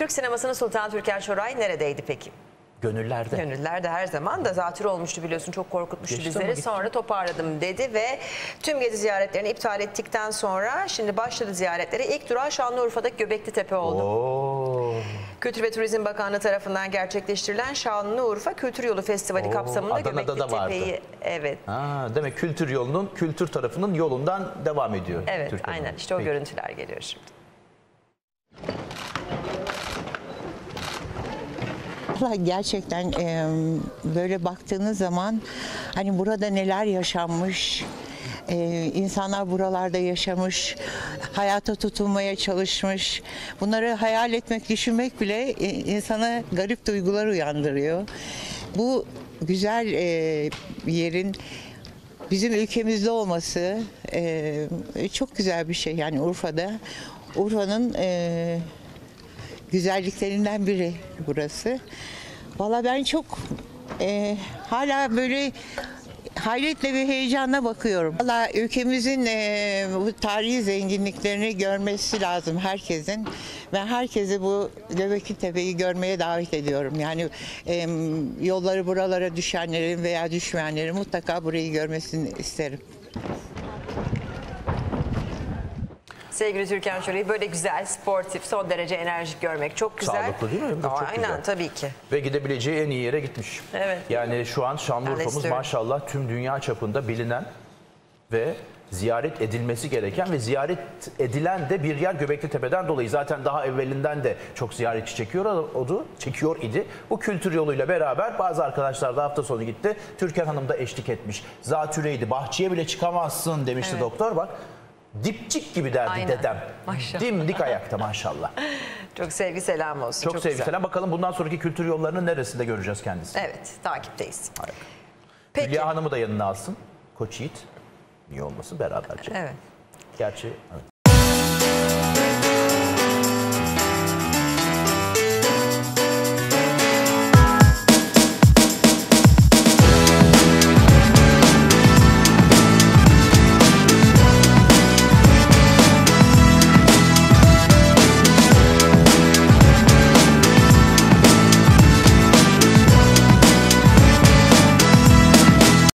Türk sinemasının Sultan Türker Şoray neredeydi peki? Gönüllerde. Gönüllerde her zaman da zatürre olmuştu biliyorsun, çok korkutmuştu Geçti bizleri. Sonra toparladım dedi ve tüm gezi ziyaretlerini iptal ettikten sonra şimdi başladı ziyaretlere. İlk durağı Şanlıurfa'daki Göbekli Tepe oldu. Oo. Kültür ve Turizm Bakanlığı tarafından gerçekleştirilen Şanlıurfa Kültür Yolu Festivali kapsamında Adana'da Göbekli da vardı. Tepe'yi Demek kültür yolunun, kültür tarafının yolundan devam ediyor. evet Türkiye'de. aynen işte o Peki. görüntüler geliyor şimdi. Gerçekten böyle baktığınız zaman hani burada neler yaşanmış, insanlar buralarda yaşamış, hayata tutunmaya çalışmış. Bunları hayal etmek, düşünmek bile insana garip duygular uyandırıyor. Bu güzel yerin bizim ülkemizde olması çok güzel bir şey. Yani Urfa'da, Urfa'nın güzelliklerinden biri burası. Valla ben çok hala böyle hayretle ve heyecanla bakıyorum. Valla ülkemizin bu tarihi zenginliklerini görmesi lazım herkesin. Ben herkesi bu Göbekli Tepe'yi görmeye davet ediyorum. Yani yolları buralara düşenlerin veya düşmeyenlerin mutlaka burayı görmesini isterim. Sevgili Türkan Şoray'ı böyle güzel, sportif, son derece enerjik görmek çok güzel. Sağlıklı değil mi? Çok Aynen güzel. tabii ki. Ve gidebileceği en iyi yere gitmiş. Evet. Yani şu an Şanlıurfa'mız istiyorum. maşallah tüm dünya çapında bilinen ve ziyaret edilmesi gereken ve ziyaret edilen de bir yer Göbekli Tepe'den dolayı. Zaten daha evvelinden de çok ziyaretçi çekiyor idi. Bu kültür yoluyla beraber bazı arkadaşlar da hafta sonu gitti. Türkan Hanım da eşlik etmiş. Zatürreydi. Bahçeye bile çıkamazsın demişti doktor. Bak dipçik gibi derdi Aynen. dedem. Maşallah. Dimdik ayakta maşallah. Çok sevgi selam olsun. Çok sevgi güzel. selam. Bakalım bundan sonraki kültür yollarının neresinde göreceğiz kendisini. Evet, takipteyiz. Harika. Peki. Hülya Hanım'ı da yanına alsın. Koç Yiğit. Niye olmasın beraberce. Evet. Gerçi evet.